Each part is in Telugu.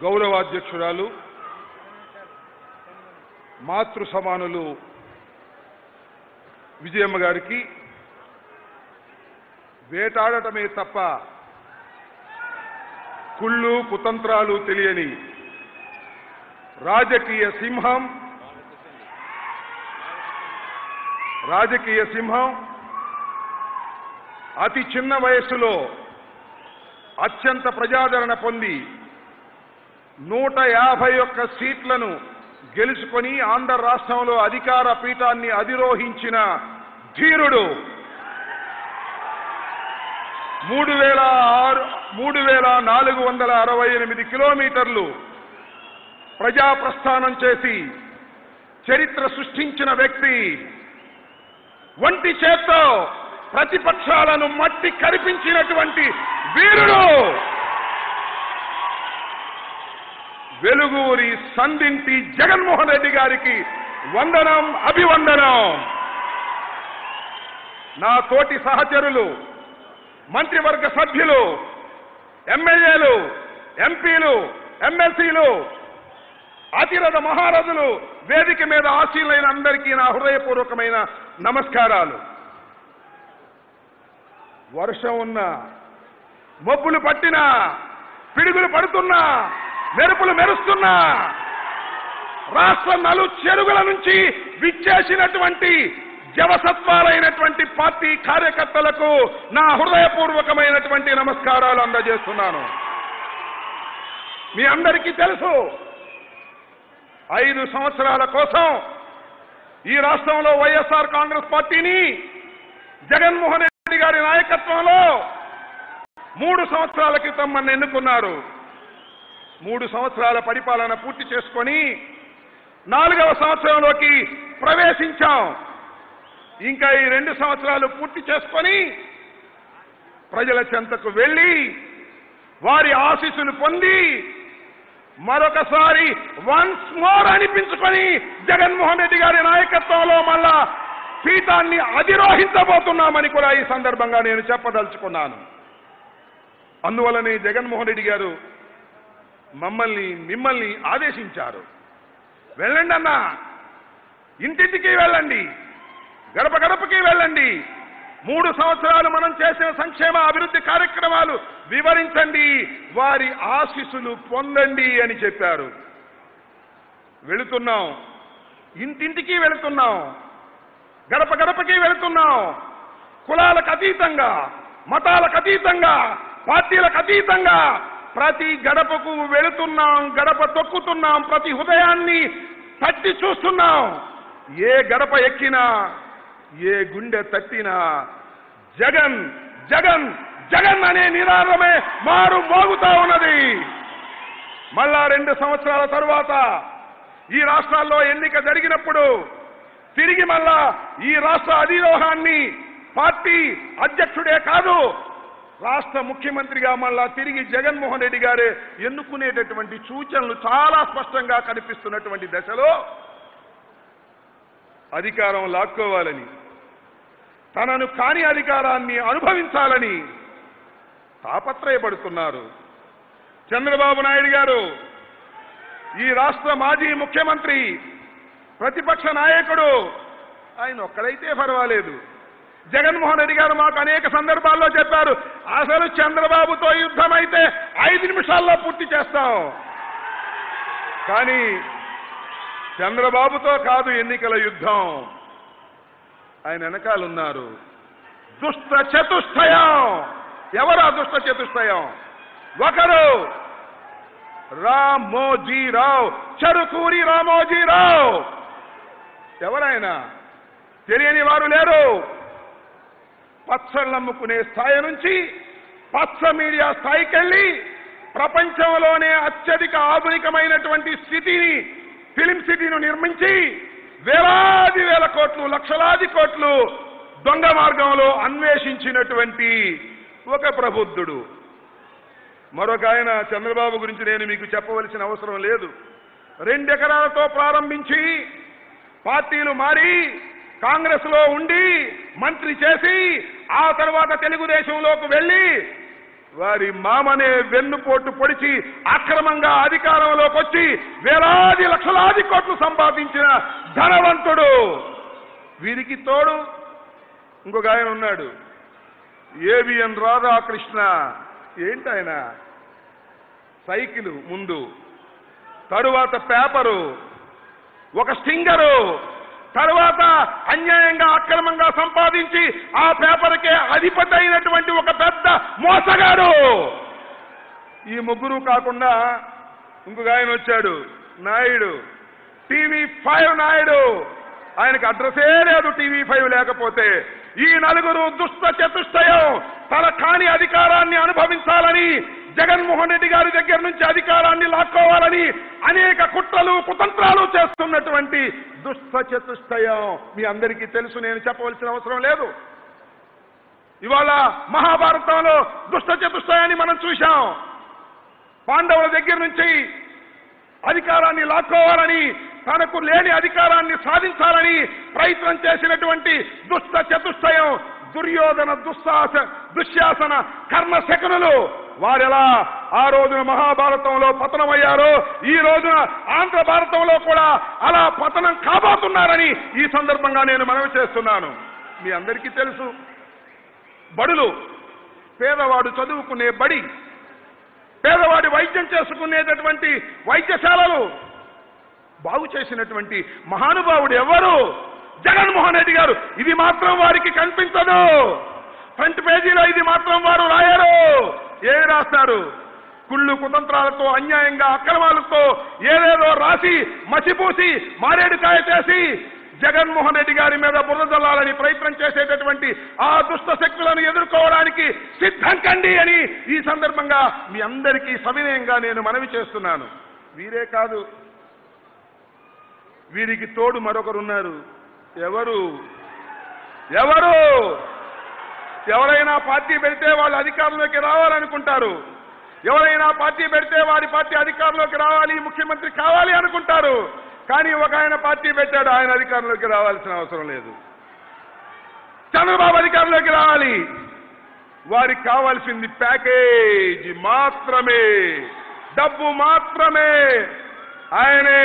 గౌరవాధ్యక్షురాలు మాతృ సమానులు విజయమ్మ గారికి వేటాడటమే తప్ప కుళ్ళు కుతంత్రాలు తెలియని రాజకీయ సింహం అతి చిన్న వయస్సులో అత్యంత ప్రజాదరణ పొంది 151 సీట్లను గెలుచుకొని ఆంధ్ర రాష్ట్రంలో అధికార పీఠాన్ని అధిరోహించిన ధీరుడు 3468 కిలోమీటర్లు ప్రజా ప్రస్థానం చేసి చరిత్ర సృష్టించిన వ్యక్తి, ఒంటి చేత్తో ప్రతిపక్షాలను మట్టి కరిపించినటువంటి వీరుడు, వెలుగూరి సందింటి జగన్మోహన్ రెడ్డి గారికి వందనం, అభివందనం. నా తోటి సహచరులు, మంత్రివర్గ సభ్యులు, ఎమ్మెల్యేలు, ఎంపీలు, ఎమ్మెల్సీలు, అతిరథ మహారథులు, వేదిక మీద ఆశీలైన అందరికీ నా హృదయపూర్వకమైన నమస్కారాలు. వర్షం ఉన్నా, మబ్బులు పట్టినా, పిడుగులు పడుతున్నా, మెరుపులు మెరుస్తున్నా, రాష్ట్ర నలు చెరుగుల నుంచి విచ్చేసినటువంటి జవసత్వాలైనటువంటి పార్టీ కార్యకర్తలకు నా హృదయపూర్వకమైనటువంటి నమస్కారాలు అందజేస్తున్నాను. మీ అందరికీ తెలుసు, 5 సంవత్సరాల కోసం ఈ రాష్ట్రంలో వైఎస్ఆర్ కాంగ్రెస్ పార్టీని జగన్మోహన్ రెడ్డి గారి నాయకత్వంలో 3 సంవత్సరాల క్రితం మన ఎన్నుకున్నారు. 3 సంవత్సరాల పరిపాలన పూర్తి చేసుకొని 4వ సంవత్సరంలోకి ప్రవేశించాం. ఇంకా ఈ 2 సంవత్సరాలు పూర్తి చేసుకొని ప్రజల చెంతకు వెళ్లి వారి ఆశీస్సులు పొంది మరొకసారి వన్స్ మోర్ అనిపించుకొని జగన్మోహన్ రెడ్డి గారి నాయకత్వంలో మళ్ళా పీఠాన్ని అధిరోహించబోతున్నామని కూడా ఈ సందర్భంగా నేను చెప్పదలుచుకున్నాను. అందువల్లనే జగన్మోహన్ రెడ్డి గారు మిమ్మల్ని ఆదేశించారు. వెళ్ళండి అన్నా, ఇంటింటికి వెళ్ళండి, గడప గడపకి వెళ్ళండి, 3 సంవత్సరాలు మనం చేసిన సంక్షేమ అభివృద్ధి కార్యక్రమాలు వివరించండి, వారి ఆశీస్సులు పొందండి అని చెప్పారు. వెళుతున్నాం, ఇంటింటికి వెళుతున్నాం, గడప గడపకి వెళుతున్నాం. కులాలకు అతీతంగా, మతాలకు అతీతంగా, పార్టీలకు అతీతంగా ప్రతి గడపకు వెళుతున్నాం, గడప తొక్కుతున్నాం, ప్రతి హృదయాన్ని తట్టి చూస్తున్నాం. ఏ గడప ఎక్కినా, ఏ గుండె తట్టినా జగన్ జగన్ జగన్ అనే నినాదమే మారు మోగుతా ఉన్నది. మళ్ళా 2 సంవత్సరాల తరువాత ఈ రాష్ట్రాల్లో ఎన్నిక జరిగినప్పుడు తిరిగి మళ్ళా ఈ రాష్ట్ర అధిరోహాన్ని పార్టీ అధ్యక్షుడే కాదు, రాష్ట్ర ముఖ్యమంత్రిగా మళ్ళా తిరిగి జగన్మోహన్ రెడ్డి గారే ఎన్నుకునేటటువంటి సూచనలు చాలా స్పష్టంగా కనిపిస్తున్నటువంటి దశలో అధికారం లాక్కోవాలని, తనను కాని అధికారాన్ని అనుభవించాలని తాపత్రయపడుతున్నారు. చంద్రబాబు నాయుడు గారు ఈ రాష్ట్ర మాజీ ముఖ్యమంత్రి, ప్రతిపక్ష నాయకుడు, ఆయన ఒక్కడైతే పర్వాలేదు. జగన్మోహన్ రెడ్డి గారు మాకు అనేక సందర్భాల్లో చెప్పారు, అసలు చంద్రబాబుతో యుద్ధం అయితే 5 నిమిషాల్లో పూర్తి చేస్తాం. కానీ చంద్రబాబుతో కాదు ఎన్నికల యుద్ధం, ఆయన వెనకాలన్నారు దుష్ట చతుష్టయం. ఎవరా దుష్ట చతుష్టయం? ఒకరు రామోజీరావు, చెరుకూరి రామోజీరావు. ఎవరైనా తెలియని వారు లేరు. పచ్చళ్ళమ్ముకునే స్థాయి నుంచి పచ్చ మీడియా స్థాయికి వెళ్ళి ప్రపంచంలోనే అత్యధిక ఆధునికమైనటువంటి సిటీని, ఫిలిం సిటీని నిర్మించి వేలాది వేల కోట్లు, లక్షలాది కోట్లు దొంగ మార్గంలో అన్వేషించినటువంటి ఒక ప్రబుద్ధుడు. మరొక ఆయన చంద్రబాబు గురించి నేను మీకు చెప్పవలసిన అవసరం లేదు. 2 ఎకరాలతో ప్రారంభించి పార్టీలు మారి కాంగ్రెస్ లో ఉండి మంత్రి చేసి ఆ తర్వాత తెలుగుదేశంలోకి వెళ్లి వారి మామనే వెన్నుపోటు పొడిచి అక్రమంగా అధికారంలోకి వచ్చి వేలాది లక్షలాది కోట్లు సంపాదించిన ధనవంతుడు. వీరికి తోడు ఇంకొక ఆయన ఉన్నాడు, ఏవిఎన్ రాధాకృష్ణ. ఏంటాయన? సైకిలు ముందు, తరువాత పేపరు, ఒక స్టింగరు, తరువాత అన్యాయంగా అక్రమంగా సంపాదించి ఆ పేపర్కే అధిపతి అయినటువంటి ఒక పెద్ద మోసగాడు. ఈ ముగ్గురు కాకుండా ఇంకొక ఆయన వచ్చాడు, నాయుడు, TV5 నాయుడు. ఆయనకు అడ్రసే లేదు TV5 లేకపోతే. ఈ నలుగురు దుష్ట చతుష్టయం తన కాని అధికారాన్ని అనుభవించాలని, జగన్మోహన్ రెడ్డి గారి దగ్గర నుంచి అధికారాన్ని లాక్కోవాలని అనేక కుట్రలు కుతంత్రాలు చేస్తున్నటువంటి దుష్ట చతుష్టయం మీ అందరికీ తెలుసు, నేను చెప్పవలసిన అవసరం లేదు. ఇవాళ మహాభారతంలో దుష్ట చతుష్టయాన్ని మనం చూశాం. పాండవుల దగ్గర నుంచి అధికారాన్ని లాక్కోవాలని, తనకు లేని అధికారాన్ని సాధించాలని ప్రయత్నం చేసినటువంటి దుష్ట చతుష్టయం దుర్యోధన, దుశ్శాసన, కర్ణ, శకునులు. వారెలా ఆ రోజున మహాభారతంలో పతనమయ్యారో ఈ రోజున ఆంధ్ర భారతంలో కూడా అలా పతనం కాబోతున్నారని ఈ సందర్భంగా నేను మనవి చేస్తున్నాను. మీ అందరికీ తెలుసు, బడులు, పేదవాడు చదువుకునే బడి, పేదవాడి వైద్యం చేసుకునేటటువంటి వైద్యశాలలు బాగు చేసినటువంటి మహానుభావుడు ఎవరు? జగన్మోహన్ రెడ్డి గారు. ఇది మాత్రం వారికి కనిపించదు. ఫ్రంట్ పేజీలో ఇది మాత్రం వారు రాయరు. ఏమి రాస్తారు? కుళ్ళు కుతంత్రాలతో, అన్యాయంగా అక్రమాలతో ఏదేదో రాసి మసిపూసి మారేడుకాయ చేసి జగన్మోహన్ రెడ్డి గారి మీద బురద జల్లాలని ప్రయత్నం చేసేటటువంటి ఆ దుష్ట శక్తులను ఎదుర్కోవడానికి సిద్ధం కండి అని ఈ సందర్భంగా మీ అందరికీ సవినయంగా నేను మనవి చేస్తున్నాను. వీరే కాదు, వీరికి తోడు మరొకరున్నారు. ఎవరు? ఎవరైనా పార్టీ పెడితే వాళ్ళు అధికారంలోకి రావాలనుకుంటారు. ఎవరైనా పార్టీ పెడితే వారి పార్టీ అధికారంలోకి రావాలి, ముఖ్యమంత్రి కావాలి అనుకుంటారు. కానీ ఒక ఆయన పార్టీ పెట్టాడు, ఆయన అధికారంలోకి రావాల్సిన అవసరం లేదు. చంద్రబాబు అధికారంలోకి రావాలి. వారికి కావాల్సింది ప్యాకేజీ మాత్రమే, డబ్బు మాత్రమే. ఆయనే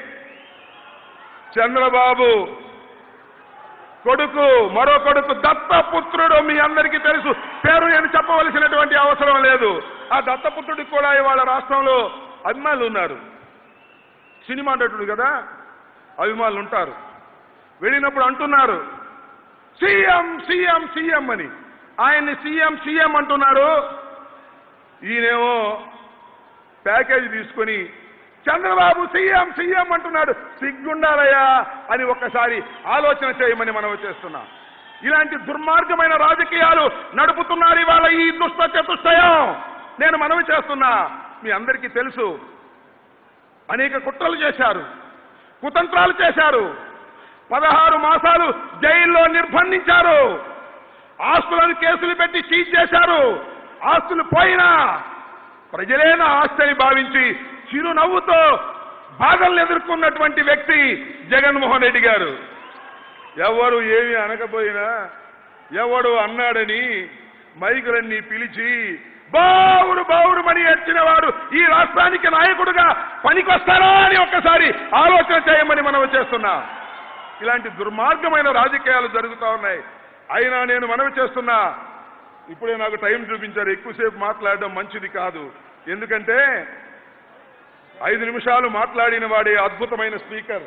చంద్రబాబు కొడుకు, మరో కొడుకు దత్తపుత్రుడు. మీ అందరికీ తెలుసు, పేరు నేను చెప్పవలసినటువంటి అవసరం లేదు. ఆ దత్తపుత్రుడికి కూడా ఇవాళ రాష్ట్రంలో అభిమానులు ఉన్నారు. సినిమా నటుడు కదా, అభిమానులు ఉంటారు. వెళ్ళినప్పుడు అంటున్నారు సీఎం సీఎం సీఎం అని. ఆయన్ని సీఎం సీఎం అంటున్నారు. ఈయనేమో ప్యాకేజీ తీసుకొని చంద్రబాబు సీఎం సీఎం అంటున్నాడు. సిగ్గుండాలయ్యా అని ఒక్కసారి ఆలోచన చేయమని మనం చేస్తున్నాం. ఇలాంటి దుర్మార్గమైన రాజకీయాలు నడుపుతున్నారు ఇవాళ ఈ దుష్ట చతుష్టయం. నేను మనవి చేస్తున్నా, మీ అందరికీ తెలుసు, అనేక కుట్రలు చేశారు, కుతంత్రాలు చేశారు. 16 మాసాలు జైల్లో నిర్బంధించారు. ఆస్తులను కేసులు పెట్టి సీజ్ చేశారు. ఆస్తులు పోయినా ప్రజలే నా ఆస్తిని భావించి చిరునవ్వుతో బాధలను ఎదుర్కొన్నటువంటి వ్యక్తి జగన్మోహన్ రెడ్డి గారు. ఎవరు ఏమి అనకపోయినా, ఎవడు అన్నాడని మైకులన్నీ పిలిచి బావురు బావురుమని ఏడ్చిన వాడు ఈ రాష్ట్రానికి నాయకుడుగా పనికొస్తారా అని ఒక్కసారి ఆలోచన చేయమని మనం చేస్తున్నా. ఇలాంటి దుర్మార్గమైన రాజకీయాలు జరుగుతూ ఉన్నాయి. అయినా నేను మనవి చేస్తున్నా, ఇప్పుడే నాకు టైం చూపించారు, ఎక్కువసేపు మాట్లాడడం మంచిది కాదు. ఎందుకంటే 5 నిమిషాలు మాట్లాడిన వాడే అద్భుతమైన స్పీకర్.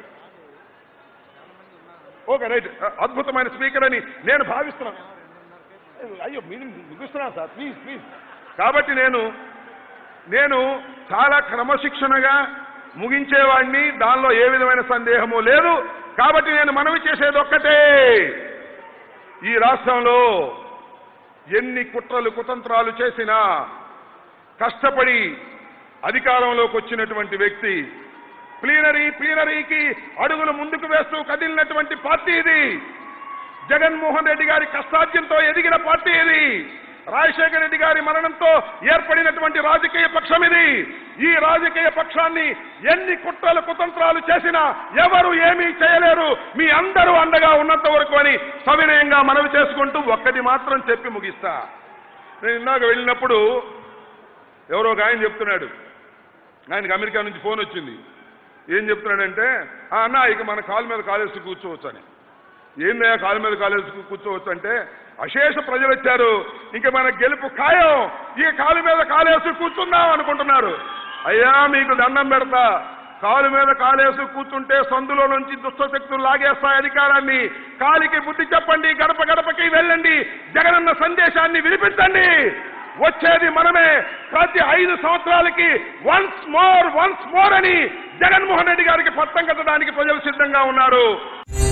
ఓకే, రైట్, అద్భుతమైన స్పీకర్ అని నేను భావిస్తున్నాను. అయ్యో, మీరు ముగిస్తున్నాను సార్, ప్లీజ్ ప్లీజ్. కాబట్టి నేను చాలా క్రమశిక్షణగా ముగించేవాడిని, దానిలో ఏ విధమైన సందేహము లేదు. కాబట్టి నేను మనవి చేసేది ఒక్కటే, ఈ రాష్ట్రంలో ఎన్ని కుట్రలు కుతంత్రాలు చేసినా కష్టపడి అధికారంలోకి వచ్చినటువంటి వ్యక్తి, ప్లీనరీకి అడుగులు ముందుకు వేస్తూ కదిలినటువంటి పార్టీ ఇది. జగన్మోహన్ రెడ్డి గారి కష్టార్జంతో ఎదిగిన పార్టీ ఇది. రాజశేఖర రెడ్డి గారి మరణంతో ఏర్పడినటువంటి రాజకీయ పక్షం ఇది. ఈ రాజకీయ పక్షాన్ని ఎన్ని కుట్రలు కుతంత్రాలు చేసినా ఎవరు ఏమీ చేయలేరు, మీ అందరూ అండగా ఉన్నంత వరకు అని సవినయంగా మనవి చేసుకుంటూ ఒక్కటి మాత్రం చెప్పి ముగిస్తా. నేను ఇందాక వెళ్ళినప్పుడు ఎవరో ఒక ఆయన చెప్తున్నాడు, ఆయనకి అమెరికా నుంచి ఫోన్ వచ్చింది. ఏం చెప్తున్నాడంటే, అన్న ఇక మన కాలు మీద కాలేసి కూర్చోవచ్చు అని. ఏందయ్యా కాలు మీద కాలేసి కూర్చోవచ్చు అంటే, అశేష ప్రజలు వచ్చారు, ఇంకా మన గెలుపు ఖాయం, ఇక కాలు మీద కాలేసి కూర్చుందాం అనుకుంటున్నారు. అయ్యా మీకు దండం పెడతా, కాలు మీద కాలేసి కూర్చుంటే సందులో నుంచి దుష్టశక్తులు లాగేస్తాయి అధికారాన్ని. కాలికి బుద్ధి చెప్పండి, గడప గడపకి వెళ్ళండి, జగనన్న సందేశాన్ని వినిపించండి. వచ్చేది మనమే. ప్రతి 5 సంవత్సరాలకి వన్స్ మోర్ అని జగన్మోహన్ రెడ్డి గారికి పట్టం కట్టడానికి ప్రజలు సిద్ధంగా ఉన్నారు.